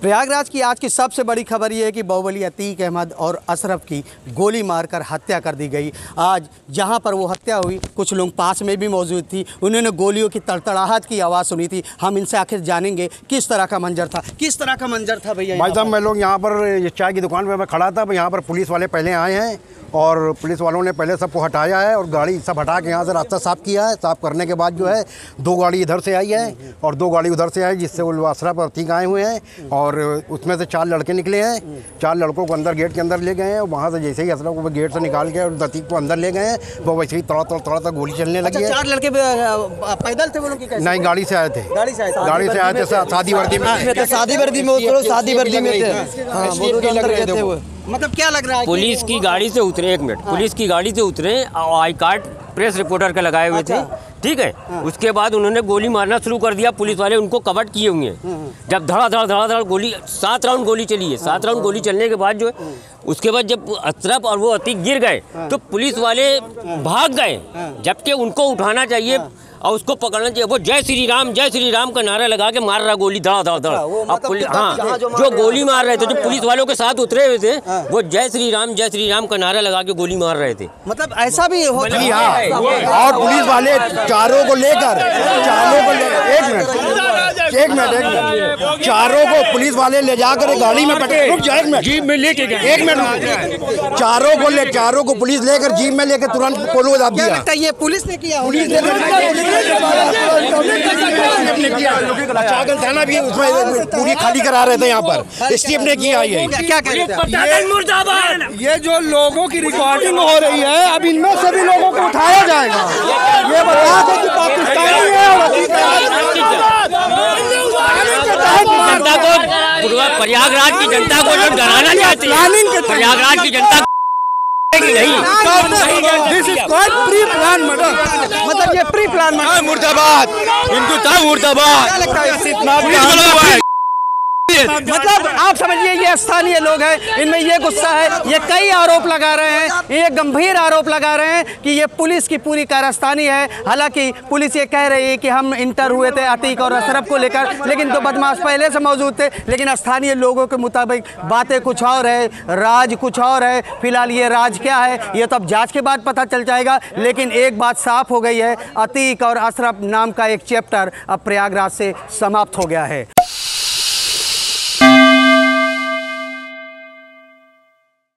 प्रयागराज की आज की सबसे बड़ी खबर ये है कि बाहुबली अतीक अहमद और अशरफ की गोली मारकर हत्या कर दी गई। आज जहां पर वो हत्या हुई कुछ लोग पास में भी मौजूद थी, उन्होंने गोलियों की तड़तड़ाहट की आवाज़ सुनी थी। हम इनसे आखिर जानेंगे किस तरह का मंजर था, किस तरह का मंजर था भैया। भाई साहब मैं लोग यहाँ पर ये चाय की दुकान पे मैं खड़ा था, यहाँ पर पुलिस वाले पहले आए हैं और पुलिस वालों ने पहले सबको हटाया है और गाड़ी सब हटा के यहाँ से रास्ता साफ़ किया है। साफ़ करने के बाद जो है 2 गाड़ी इधर से आई है और 2 गाड़ी उधर से आई, जिससे वो अशरफ और अतीक आए हुए हैं और उसमें से 4 लड़के निकले हैं। 4 लड़कों को अंदर गेट के अंदर ले गए हैं। वहाँ से जैसे ही अशरफ को गेट से निकाल के और अतीक को अंदर ले गए हैं, वो वैसे ही तड़ा गोली चलने लगी है। 4 लड़के पैदल थे वो लोग? नहीं, गाड़ी से आए थे। गाड़ी से आए थे शादी वर्दी में। शादी वर्दी में थे। मतलब क्या लग रहा है? पुलिस की गाड़ी से उतरे, 1 मिनट, पुलिस की गाड़ी से उतरे, आई कार्ड प्रेस रिपोर्टर के लगाए हुए थे, ठीक है। उसके बाद उन्होंने गोली मारना शुरू कर दिया। पुलिस वाले उनको कवर किए हुए हैं। जब धड़ा गोली 7 राउंड गोली चली है। 7 राउंड गोली चलने के बाद जो है उसके बाद जब अशरफ और वो अतीक गिर गए तो पुलिस वाले भाग गए, जबकि उनको उठाना चाहिए और उसको पकड़ना चाहिए। वो जय श्री राम का नारा लगा के मार रहा गोली धड़ा। अब पुलिस, हाँ, जो गोली मार रहे थे, जो पुलिस वालों के साथ उतरे हुए थे, वो जय श्री राम का नारा लगा के गोली मार रहे थे। मतलब ऐसा भी होता है? हाँ, और पुलिस वाले चारों को लेकर एक मिनट चारों को पुलिस वाले ले जाकर गाड़ी में पकड़े। रुक जा, 1 मिनट, जीप में लेके गए। 1 मिनट, चारों को पुलिस लेकर जीप में लेकर तुरंत पोलो दाब दिया। ये पुलिस ने किया? थाना भी उसमें पूरी खाली करा रहे थे यहाँ पर, स्टीफ ने किया। ये क्या कहते? ये जो लोगों की रिकॉर्डिंग हो रही है, अब इनमें से भी लोगों को उठाया जाएगा। ये बता दो कि पाकिस्तानी है जनता को, प्रयागराज की जनता को जो डराना चाहती है, प्रयागराज की जनता नहीं। This is called pre plan murder. मतलब ये प्री प्लान मुर्दाबाद, इनको था मुर्दाबाद। मतलब आप समझिए ये स्थानीय लोग हैं, इनमें ये गुस्सा है। ये कई आरोप लगा रहे हैं, ये गंभीर आरोप लगा रहे हैं कि ये पुलिस की पूरी कारस्तानी है। हालांकि पुलिस ये कह रही है कि हम इंटर हुए थे अतीक और अशरफ को लेकर, लेकिन 2 बदमाश पहले से मौजूद थे। लेकिन स्थानीय लोगों के मुताबिक बातें कुछ और है, राज कुछ और है। फिलहाल ये राज क्या है ये तो अब जांच के बाद पता चल जाएगा। लेकिन एक बात साफ हो गई है, अतीक और अशरफ नाम का एक चैप्टर अब प्रयागराज से समाप्त हो गया है।